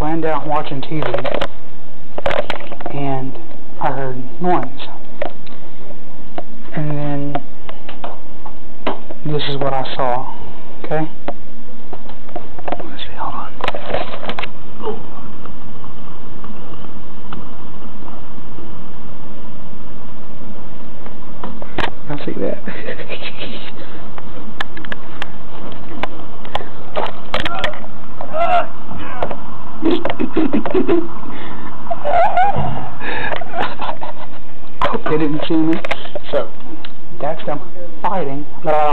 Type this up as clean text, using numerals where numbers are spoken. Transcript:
laying down watching TV, and I heard noise. And then this is what I saw. Okay? Let's see, hold on. I see that. I hope they didn't see me. So, that's them fighting.